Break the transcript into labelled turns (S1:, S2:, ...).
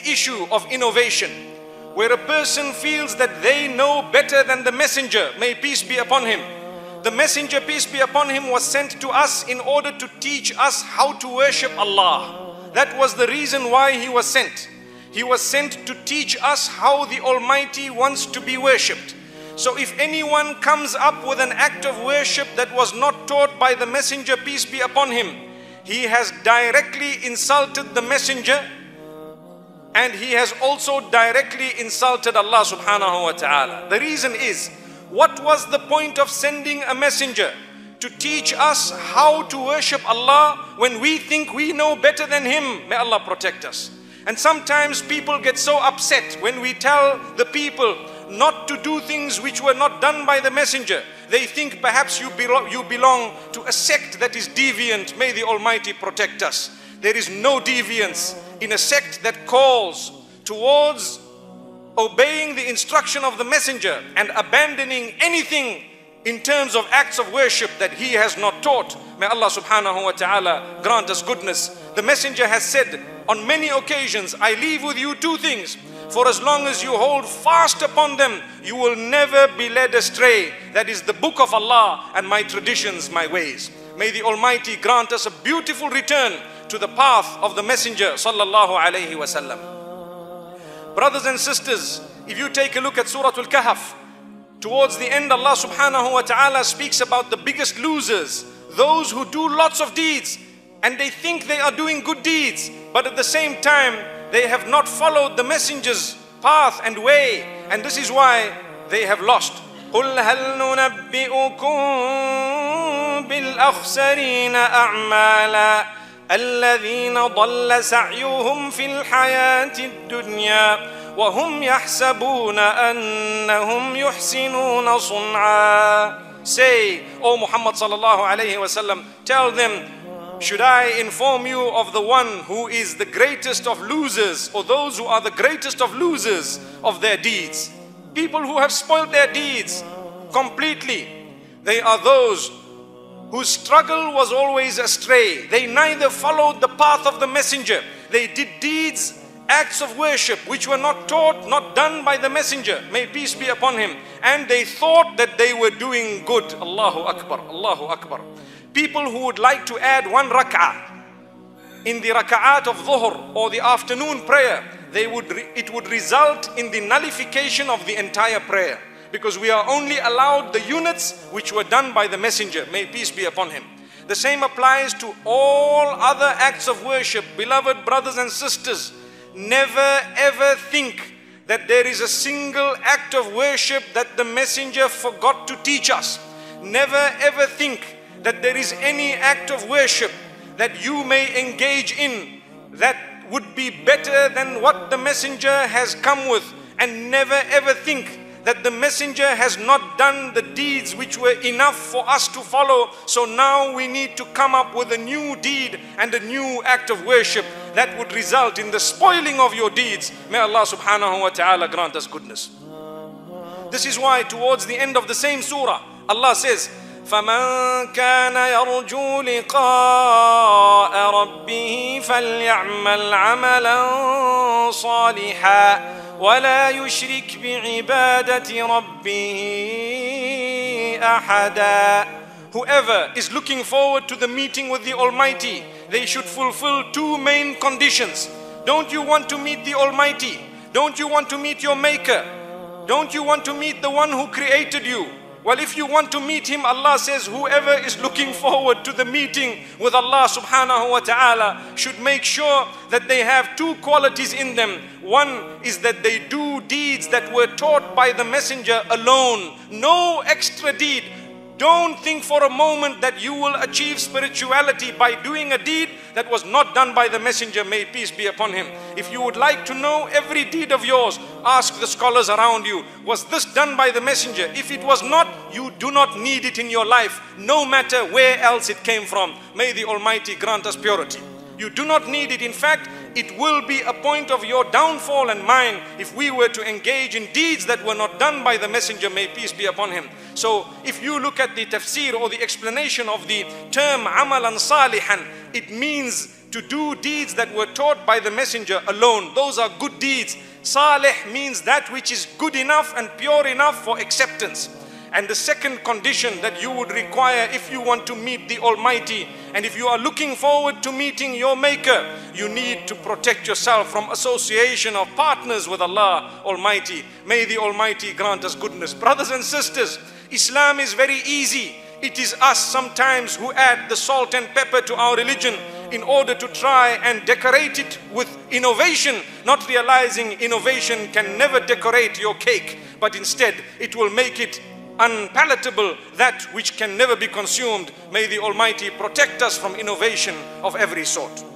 S1: issue of innovation, where a person feels that they know better than the messenger, may peace be upon him. The messenger, peace be upon him, was sent to us in order to teach us how to worship Allah. That was the reason why he was sent. He was sent to teach us how the Almighty wants to be worshipped. So if anyone comes up with an act of worship that was not taught by the messenger, peace be upon him, he has directly insulted the messenger, and he has also directly insulted Allah subhanahu wa ta'ala. The reason is, what was the point of sending a messenger to teach us how to worship Allah when we think we know better than him? May Allah protect us. And sometimes people get so upset when we tell the people not to do things which were not done by the messenger. They think perhaps you belong to a sect that is deviant. May the Almighty protect us. There is no deviance in a sect that calls towards obeying the instruction of the messenger and abandoning anything in terms of acts of worship that he has not taught. May Allah subhanahu wa ta'ala grant us goodness. The messenger has said on many occasions, I leave with you two things. For as long as you hold fast upon them, you will never be led astray. That is the book of Allah and my traditions, my ways. May the Almighty grant us a beautiful return to the path of the messenger sallallahu alayhi wa sallam. Brothers and sisters, if you take a look at Surah Al-Kahf, towards the end Allah subhanahu wa ta'ala speaks about the biggest losers, those who do lots of deeds and they think they are doing good deeds, but at the same time they have not followed the messenger's path and way, and this is why they have lost. قُلْ هَلْ نُنَبِّئُكُمْ بِالْأَخْسَرِينَ أَعْمَالًا الَّذِينَ ضَلَّ سَعْيُهُمْ فِي الْحَيَاةِ الدُّنْيَا وَهُمْ يَحْسَبُونَ أَنَّهُمْ يُحْسِنُونَ صُنْعًا. Say, O Muhammad sallallahu alayhi wa sallam, tell them, should I inform you of the one who is the greatest of losers, or those who are the greatest of losers of their deeds? People who have spoiled their deeds completely. They are those whose struggle was always astray. They neither followed the path of the messenger. They did deeds, acts of worship which were not taught, not done by the messenger, may peace be upon him, and they thought that they were doing good. Allahu Akbar, Allahu Akbar. People who would like to add one rak'ah in the rak'at of dhuhr or the afternoon prayer, it would result in the nullification of the entire prayer, because we are only allowed the units which were done by the messenger, may peace be upon him. The same applies to all other acts of worship. Beloved brothers and sisters, never ever think that there is a single act of worship that the messenger forgot to teach us. Never ever think that there is any act of worship that you may engage in that would be better than what the messenger has come with, and never ever think that the messenger has not done the deeds which were enough for us to follow, so now we need to come up with a new deed and a new act of worship that would result in the spoiling of your deeds. May Allah subhanahu wa ta'ala grant us goodness. This is why towards the end of the same surah, Allah says, فَمَنْ كَانَ يَرْجُو لِقَاءَ رَبِّهِ فَلْيَعْمَلْ عَمَلًا صَالِحًا وَلَا يُشْرِكْ بِعِبَادَةِ رَبِّهِ أَحَدًا. Whoever is looking forward to the meeting with the Almighty, they should fulfill two main conditions. Don't you want to meet the Almighty? Don't you want to meet your Maker? Don't you want to meet the one who created you? Well, if you want to meet him, Allah says whoever is looking forward to the meeting with Allah subhanahu wa ta'ala should make sure that they have two qualities in them. One is that they do deeds that were taught by the messenger alone. No extra deed. Don't think for a moment that you will achieve spirituality by doing a deed that was not done by the messenger, may peace be upon him. If you would like to know every deed of yours, ask the scholars around you, was this done by the messenger? If it was not, you do not need it in your life, no matter where else it came from. May the Almighty grant us purity. You do not need it. In fact, it will be a point of your downfall and mine if we were to engage in deeds that were not done by the messenger, may peace be upon him. So if you look at the tafsir or the explanation of the term amalan salihan, it means to do deeds that were taught by the messenger alone. Those are good deeds. Salih means that which is good enough and pure enough for acceptance. And the second condition that you would require if you want to meet the Almighty, and if you are looking forward to meeting your Maker, you need to protect yourself from association of partners with Allah Almighty. May the Almighty grant us goodness. Brothers and sisters, Islam is very easy. It is us sometimes who add the salt and pepper to our religion in order to try and decorate it with innovation, not realizing innovation can never decorate your cake, but instead it will make it unpalatable, that which can never be consumed. May the Almighty protect us from innovation of every sort.